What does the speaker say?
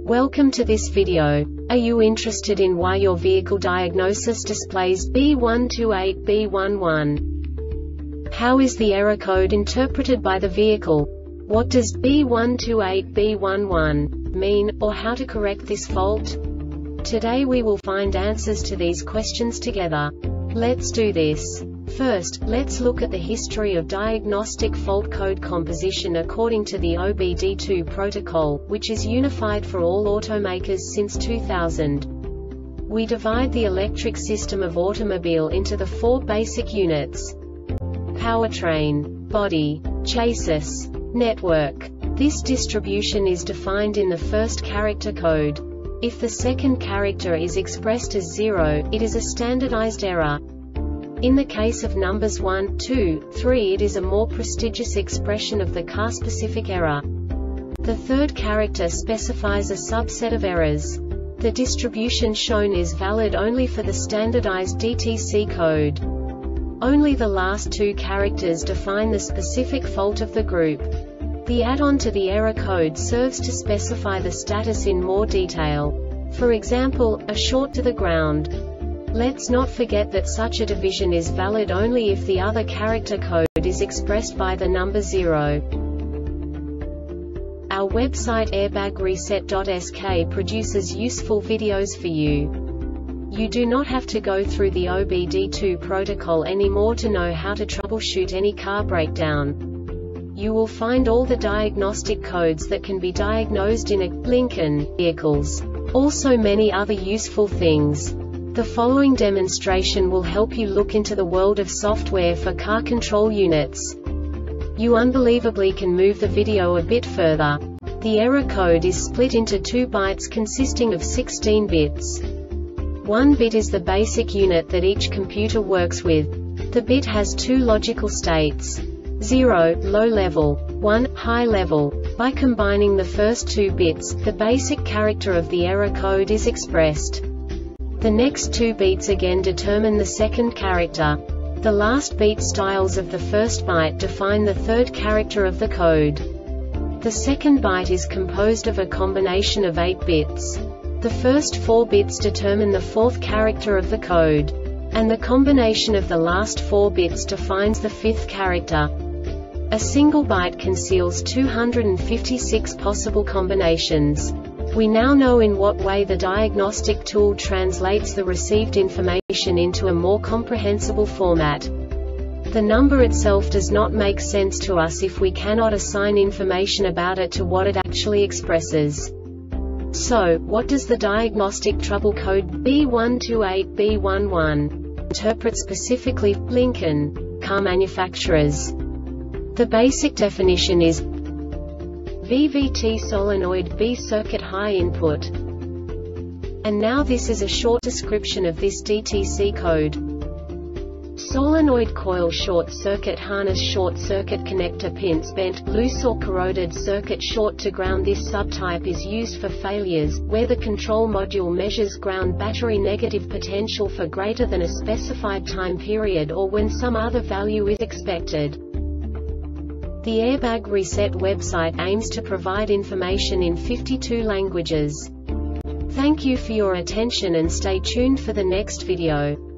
Welcome to this video. Are you interested in why your vehicle diagnosis displays B128B11? How is the error code interpreted by the vehicle? What does B128B11 mean, or how to correct this fault? Today we will find answers to these questions together. Let's do this. First, let's look at the history of diagnostic fault code composition according to the OBD2 protocol, which is unified for all automakers since 2000. We divide the electric system of automobile into the four basic units: powertrain, body, chassis, network. This distribution is defined in the first character code. If the second character is expressed as 0, it is a standardized error. In the case of numbers 1, 2, 3, it is a more prestigious expression of the car-specific error. The third character specifies a subset of errors. The distribution shown is valid only for the standardized DTC code. Only the last two characters define the specific fault of the group. The add-on to the error code serves to specify the status in more detail. For example, a short to the ground. Let's not forget that such a division is valid only if the other character code is expressed by the number 0. Our website airbagreset.sk produces useful videos for you. You do not have to go through the OBD2 protocol anymore to know how to troubleshoot any car breakdown. You will find all the diagnostic codes that can be diagnosed in a Lincoln vehicles. Also many other useful things. The following demonstration will help you look into the world of software for car control units. You unbelievably can move the video a bit further. The error code is split into 2 bytes consisting of 16 bits. 1 bit is the basic unit that each computer works with. The bit has 2 logical states: 0, low level, 1, high level. By combining the first 2 bits, the basic character of the error code is expressed. The next 2 beats again determine the second character. The last beat styles of the first byte define the third character of the code. The second byte is composed of a combination of 8 bits. The first 4 bits determine the fourth character of the code. And the combination of the last 4 bits defines the fifth character. A single byte conceals 256 possible combinations. We now know in what way the diagnostic tool translates the received information into a more comprehensible format. The number itself does not make sense to us if we cannot assign information about it to what it actually expresses. So, what does the diagnostic trouble code B128B11 interpret specifically for Lincoln car manufacturers? The basic definition is VVT solenoid B circuit high input. And now this is a short description of this DTC code. Solenoid coil short circuit harness short circuit connector pins bent, loose or corroded circuit short to ground. This subtype is used for failures, where the control module measures ground battery negative potential for greater than a specified time period or when some other value is expected. The Airbag Reset website aims to provide information in 52 languages. Thank you for your attention and stay tuned for the next video.